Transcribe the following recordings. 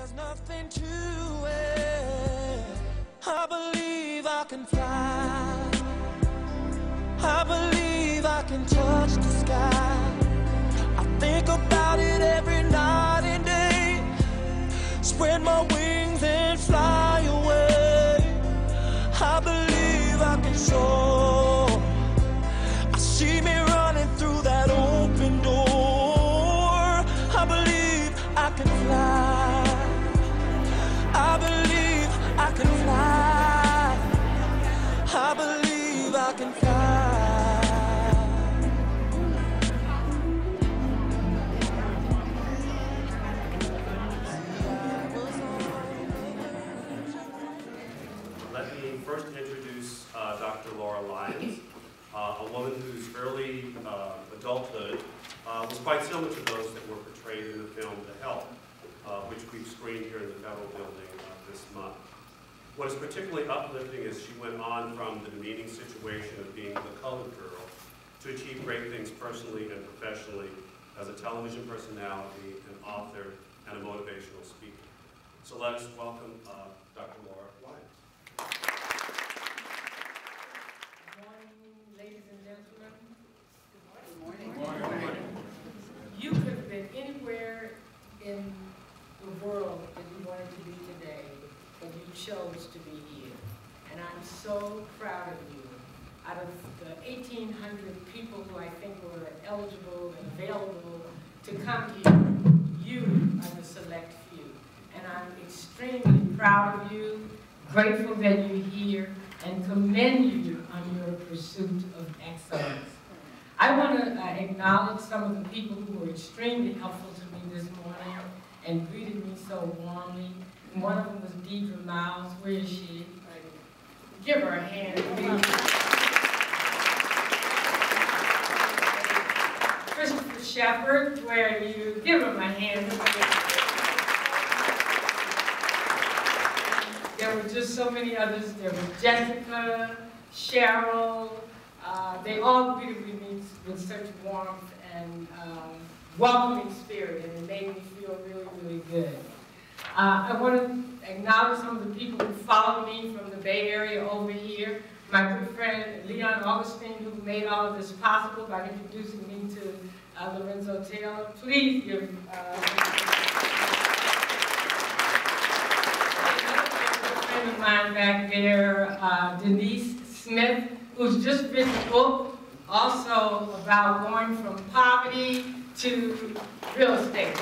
There's nothing to it. I believe I can fly. I believe I can touch the sky. I think about it every night and day. Spread my wings and fly away. I believe I can soar. I see me running through that open door. I believe I can fly. I believe I can fly. I believe I can fly. Let me first introduce Dr. Laura Lyons, a woman whose early adulthood was quite similar to those that were portrayed in the film The Help, which we've screened here in the Federal Building this month. What is particularly uplifting is she went on from the demeaning situation of being the colored girl to achieve great things personally and professionally as a television personality, an author, and a motivational speaker. So let us welcome Dr. Laura Lyons. Good morning, ladies and gentlemen. Good morning. Good morning. You could have been anywhere in the world that you wanted to be today, but you chose to be here. And I'm so proud of you. Out of the 1,800 people who I think were eligible and available to come here, you are the select few. And I'm extremely proud of you, grateful that you're here, and commend you on your pursuit of excellence. I want to acknowledge some of the people who were extremely helpful to me this morning and greeted me so warmly. And one of them was Deidre Miles. Where is she? Give her a hand, please. Christopher Shepard, where are you? Give him a hand. There were just so many others. There was Jessica, Cheryl. They all greeted me with such warmth and welcoming spirit, and it made me feel really, really good. I want to acknowledge some of the people who followed me from the Bay Area over here. My good friend Leon Augustine, who made all of this possible by introducing me to Lorenzo Taylor. Please give a friend of mine back there, Denise Smith, who's just written a book also about going from poverty to real estate.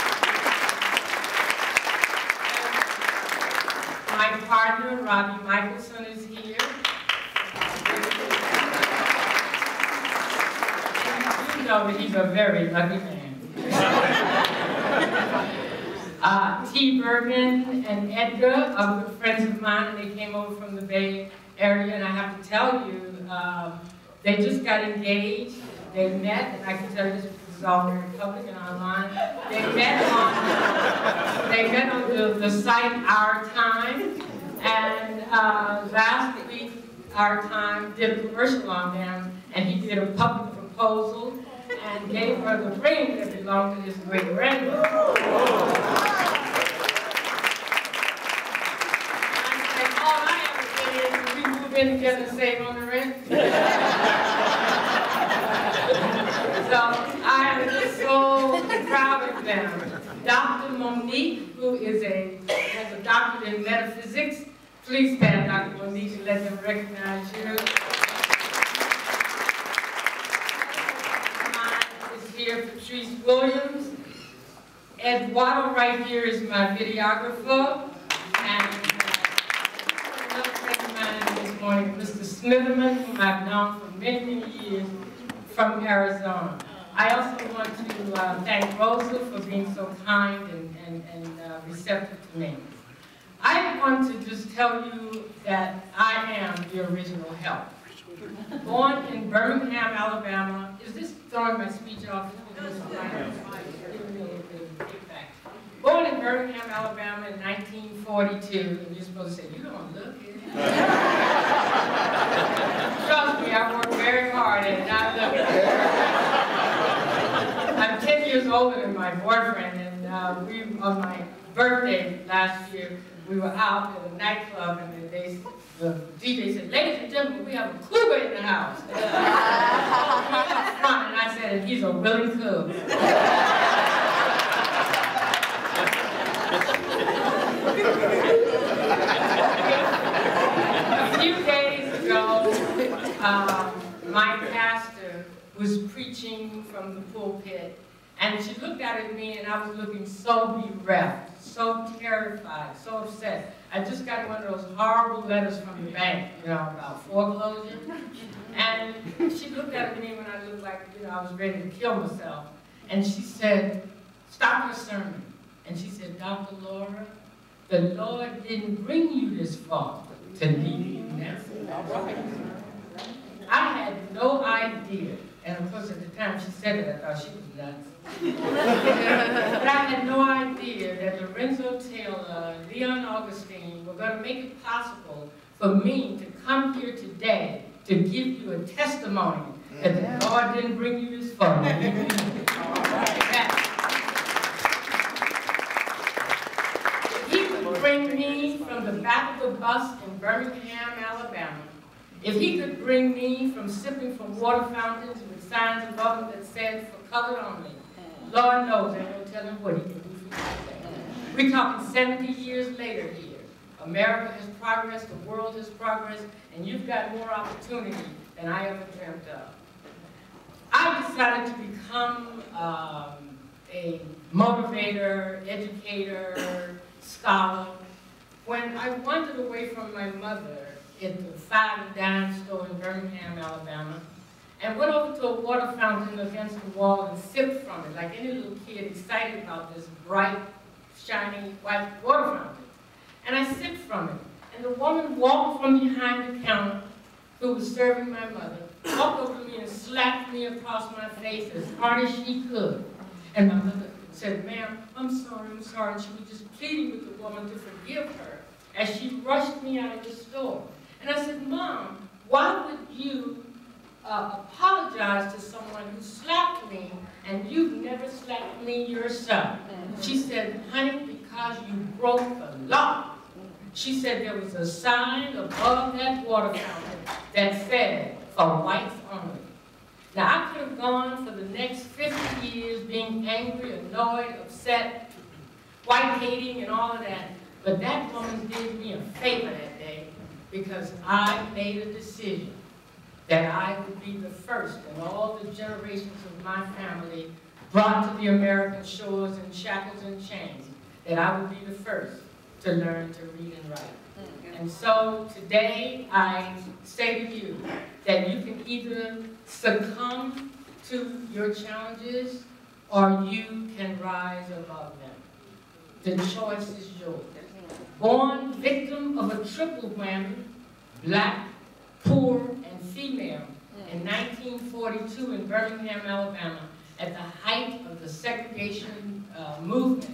My partner, Robbie Michelson, is here. And you know that he's a very lucky man. T. Bergen and Edgar are good friends of mine, and they came over from the Bay Area, and I have to tell you, they just got engaged. They met, and I can tell you this is all very public and online. They met on the site Our Time, and last week Our Time did a commercial on them, and he did a public proposal and gave her the ring that belonged to his great grandmother. All I ever did is we move in together and save on the rent. So I am just so proud of them. Dr. Monique, who has a doctorate in metaphysics. Please stand, Dr. Monique, and let them recognize you. Mine is here, Patrice Williams. Eduardo right here is my videographer. And another friend of mine this morning, Mr. Smitherman, whom I've known for many, many years, from Arizona. I also want to thank Rosa for being so kind and receptive to me. I want to just tell you that I am the original help. Born in Birmingham, Alabama. Is this throwing my speech off? Born in Birmingham, Alabama in 1942, and you're supposed to say, you don't look it. Trust me, I worked very hard at it. I'm 10 years older than my boyfriend, and on my birthday last year, we were out at a nightclub, and the DJ said, "Ladies and gentlemen, we have a cougar in the house." And I said, "He's a willing cougar." A few days ago, my pastor was preaching from the pulpit, and she looked out at me, and I was looking so bereft, so terrified, so upset. I just got one of those horrible letters from the bank, about foreclosure. And she looked at me when I looked like, I was ready to kill myself. And she said, "Stop your sermon." And she said, "Dr. Laura, the Lord didn't bring you this far to leave you now." I had no idea. And of course, at the time she said it, I thought she was nuts. But I had no idea that Lorenzo Taylor, Leon Augustine were going to make it possible for me to come here today to give you a testimony that the Lord didn't bring you this far. If he could bring me from the back of the bus in Birmingham, Alabama, if he could bring me from sipping from water fountains with signs above them that said, "For color only," Lord knows, ain't no telling what he can do for you today. We're talking 70 years later here. America has progressed, the world has progressed, and you've got more opportunity than I ever dreamt of. I decided to become a motivator, educator, scholar, when I wandered away from my mother at the 5 and Dime store in Birmingham, Alabama, and went over to a water fountain against the wall and sipped from it, like any little kid excited about this bright, shiny, white water fountain. And I sipped from it. And the woman walked from behind the counter, who was serving my mother, walked over to me and slapped me across my face as hard as she could. And my mother said, "Ma'am, I'm sorry. And she was just pleading with the woman to forgive her as she rushed me out of the store. And I said, "Mom, why would you apologize to someone who slapped me and you've never slapped me yourself?" She said, "Honey, because you broke the law." She said there was a sign above that water fountain that said, "For whites only." Now, I could have gone for the next 50 years being angry, annoyed, upset, white-hating, and all of that, but that woman did me a favor that day because I made a decision that I would be the first in all the generations of my family brought to the American shores in shackles and chains, that I would be the first to learn to read and write. And so today I say to you that you can either succumb to your challenges or you can rise above them. The choice is yours. Born victim of a triple whammy, black, poor, and female, in 1942 in Birmingham, Alabama, at the height of the segregation movement,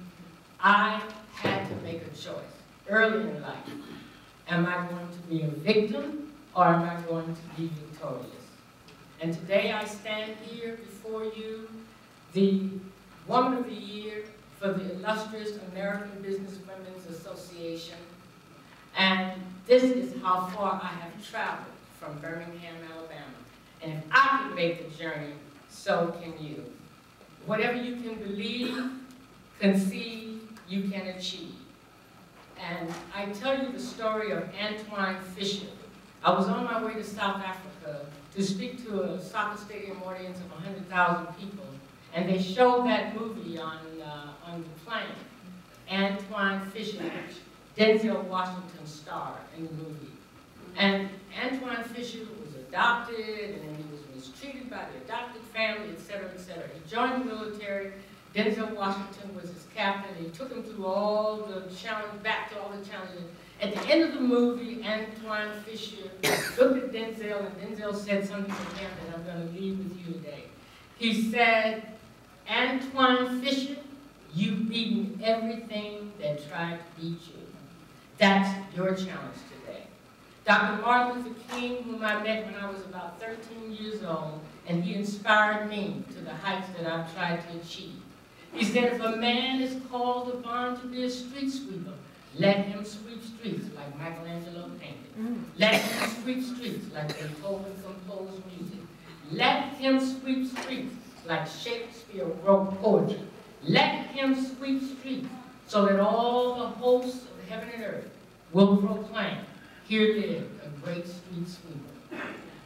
I had to make a choice early in life. Am I going to be a victim or am I going to be victorious? And today I stand here before you, the Woman of the Year for the illustrious American Businesswomen's Association. And this is how far I have traveled from Birmingham, Alabama. And if I can make the journey, so can you. Whatever you can believe, conceive, you can achieve. And I tell you the story of Antoine Fisher. I was on my way to South Africa to speak to a soccer stadium audience of 100,000 people. And they showed that movie on the plane. Antoine Fisher, which Denzel Washington starred in the movie. And Antoine Fisher was adopted, and then he was mistreated by the adopted family, etc., etc. He joined the military. Denzel Washington was his captain. He took him through all the challenges, back to all the challenges. At the end of the movie, Antoine Fisher looked at Denzel, and Denzel said something to him that I'm going to leave with you today. He said, "Antoine Fisher, you've beaten everything that tried to beat you. That's your challenge today." Dr. Martin Luther King, whom I met when I was about 13 years old, and he inspired me to the heights that I've tried to achieve. He said, if a man is called upon to be a street sweeper, let him sweep streets like Michelangelo painted. Let him sweep streets like Beethoven composed music. Let him sweep streets like Shakespeare wrote poetry. Let him sweep streets so that all the hosts of heaven and earth will proclaim, here lives a great street sweeper.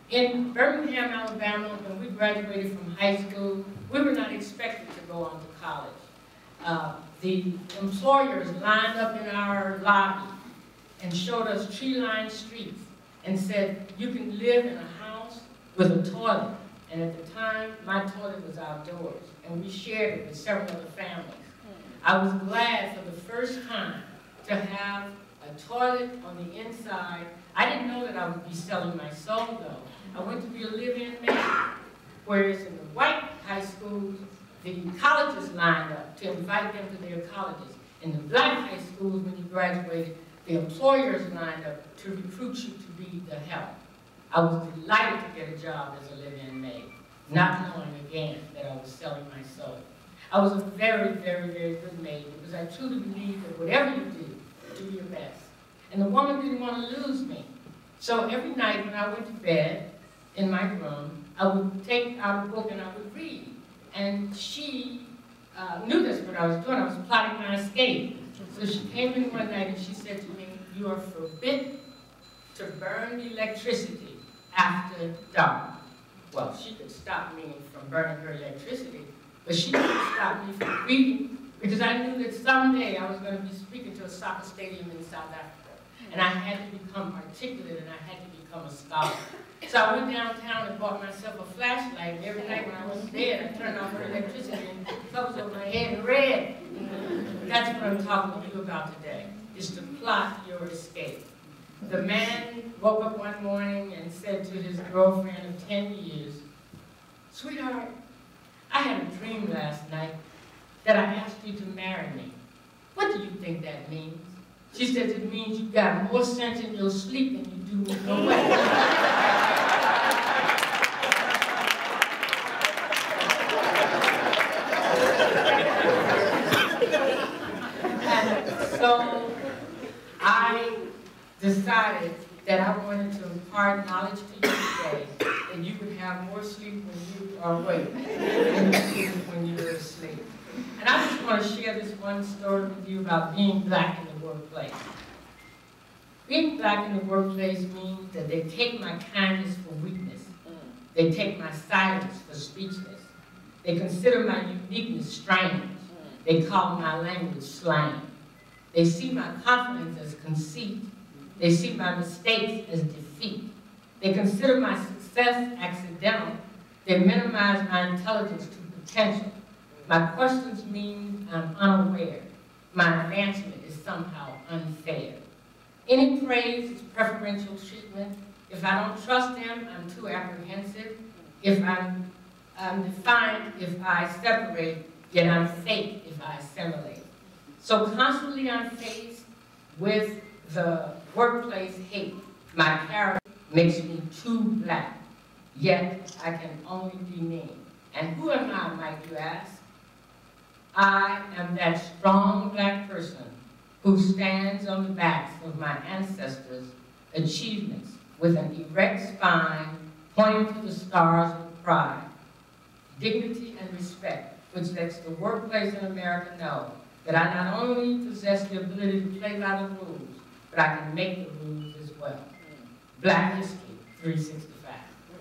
In Birmingham, Alabama, when we graduated from high school, we were not expected to go on to college. The employers lined up in our lobby and showed us tree-lined streets and said, you can live in a house with a toilet. And at the time, my toilet was outdoors, and we shared it with several other families. I was glad for the first time to have a toilet on the inside. I didn't know that I would be selling my soul, though. I went to be a live-in maid, whereas in the white high schools, the colleges lined up to invite them to their colleges. In the black high schools, when you graduated, the employers lined up to recruit you to be the help. I was delighted to get a job as a live-in maid, not knowing again that I was selling my soul. I was a very, very, very good maid because I truly believe that whatever you do your best. And the woman didn't want to lose me. So every night when I went to bed in my room, I would take out a book and I would read. And she knew that's what I was doing. I was plotting my escape. So she came in one night and she said to me, you are forbidden to burn electricity after dark. Well, she could stop me from burning her electricity, but she couldn't stop me from reading because I knew that someday I was going to be speaking to a soccer stadium in South Africa. And I had to become articulate and I had to become a scholar. So I went downtown and bought myself a flashlight, and every night when I went to bed, I turned off her electricity and the covers over my head and read. That's what I'm talking to you about today, is to plot your escape. The man woke up one morning and said to his girlfriend of 10 years, sweetheart, I had a dream last night that I asked you to marry me. What do you think that means? She said, it means you got more sense in your sleep than you do in your wake. And so I decided that I wanted to impart knowledge to you today, and you would have more sleep when you are awake than you do when you're asleep. And I just want to share this one story with you about being black in the workplace. Being black in the workplace means that they take my kindness for weakness. They take my silence for speechless. They consider my uniqueness strange. They call my language slang. They see my confidence as conceit. They see my mistakes as defeat. They consider my success accidental. They minimize my intelligence to potential. My questions mean I'm unaware. My advancement is somehow unfair. Any praise is preferential treatment. If I don't trust them, I'm too apprehensive. If I'm defiant if I separate, yet I'm fake if I assimilate. So constantly I'm faced with the workplace hate. My character makes me too black, yet I can only be me. And who am I, might you ask? I am that strong black person who stands on the backs of my ancestors' achievements with an erect spine pointing to the stars with pride, dignity and respect, which lets the workplace in America know that I not only possess the ability to play by the rules, but I can make the rules as well. Black History 365.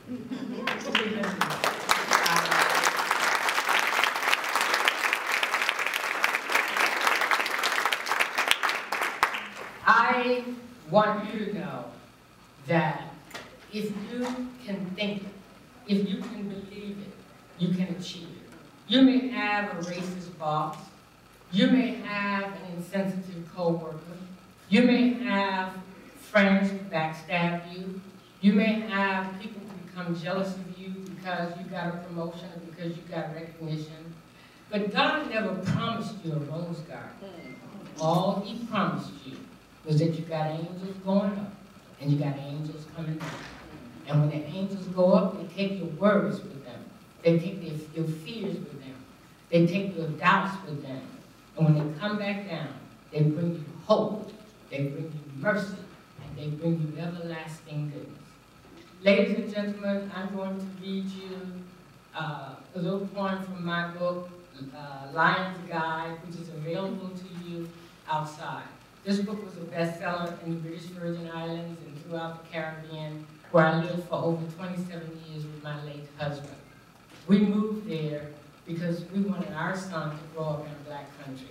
I want you to know that if you can think it, if you can believe it, you can achieve it. You may have a racist boss. You may have an insensitive coworker. You may have friends who backstab you. You may have people who become jealous of you because you got a promotion or because you got recognition. But God never promised you a rose garden. All He promised you was that you got angels going up and you got angels coming down. And when the angels go up, they take your worries with them. They take your fears with them. They take you a douse with them. And when they come back down, they bring you hope, they bring you mercy, and they bring you everlasting goodness. Ladies and gentlemen, I'm going to read you a little poem from my book, LyonsGuide, which is available to you outside. This book was a bestseller in the British Virgin Islands and throughout the Caribbean, where I lived for over 27 years with my late husband. We moved there because we wanted our son to grow up in a black country.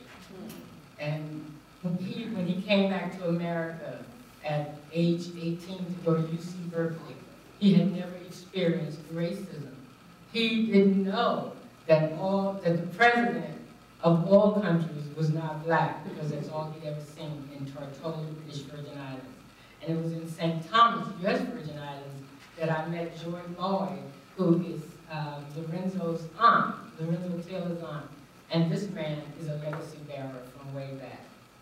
And when he came back to America at age 18 to go to UC Berkeley, he had never experienced racism. He didn't know that the president of all countries was not black, because that's all he'd ever seen in totally British Virgin Islands. And it was in St. Thomas, U.S. Virgin Islands, that I met Joy Lloyd, who is Lorenzo Taylor's aunt. And this man is a legacy bearer from way back.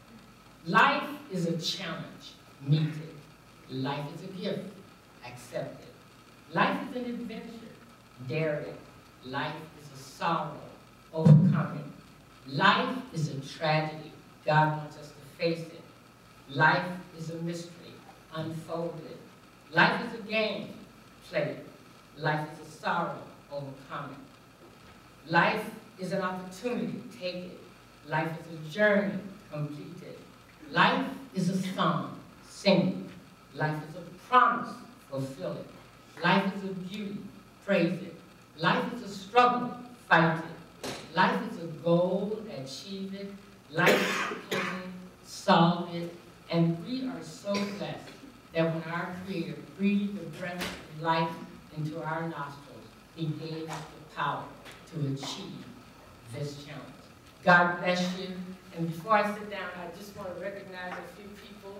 Life is a challenge. Meet it. Life is a gift. Accept it. Life is an adventure. Dare it. Life is a sorrow. Overcome it. Life is a tragedy. God wants us to face it. Life is a mystery. Unfold it. Life is a game. Play it. Life is a sorrow. Overcome it. Life is an opportunity. Take it. Life is a journey. Complete it. Life is a song. Sing it. Life is a promise. Fulfill it. Life is a beauty. Praise it. Life is a struggle. Fight it. Life is a goal. Achieve it. Life is a pain. Solve it. And we are so blessed that when our Creator breathed the breath of life into our nostrils, He gave us the power to achieve this challenge. God bless you. And before I sit down, I just want to recognize a few people.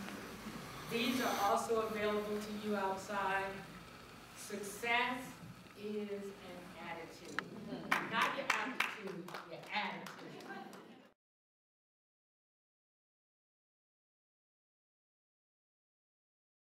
These are also available to you outside. Success is an